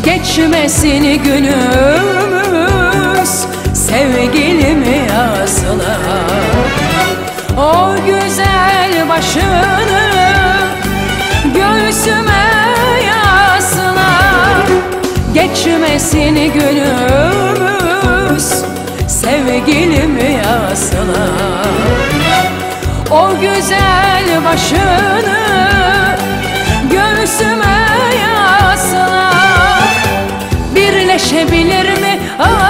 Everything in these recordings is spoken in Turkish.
Geçmesin günümüz sevgilimi yazıla. O güzel başını göğsüme yasla. Geçmesin günümüz sevgilimi yasla. O güzel başını göğsüme yasla. Birleşebilir mi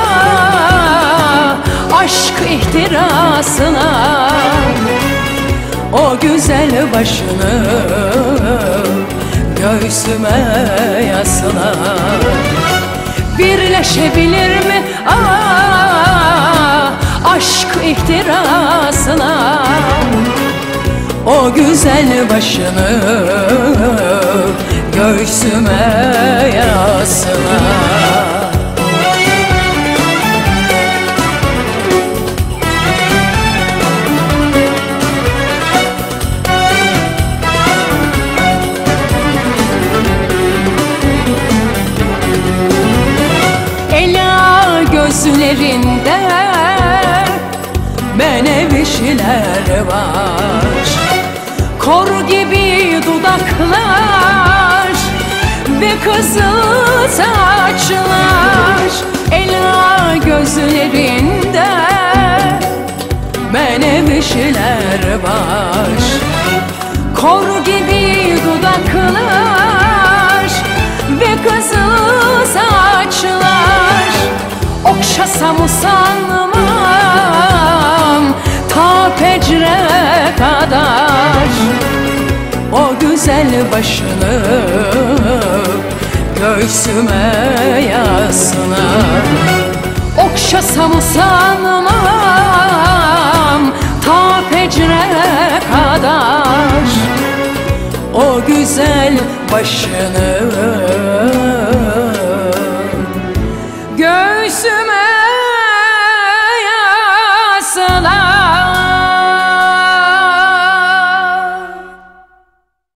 aşk ihtirasına? O güzel başını göğsüme yasla. Birleşebilir mi aşk ihtirasına? O güzel başını göğsüme yasla. Ela gözlerinde menevşeler var, kor gibi dudaklar ve kızıl saçlar. Ela gözlerinde menevşeler var, kor gibi dudaklar ve kızıl saçlar. Okşasam usanmam ta fecre kadar. O güzel başını göğsüme yasla. Okşasam usanmam ta fecre kadar. O güzel başını